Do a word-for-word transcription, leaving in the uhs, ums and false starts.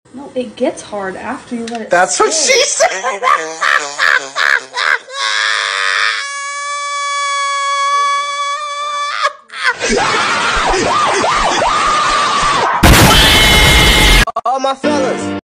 No, it gets hard after you let it That's sit. what she said! All my fellas.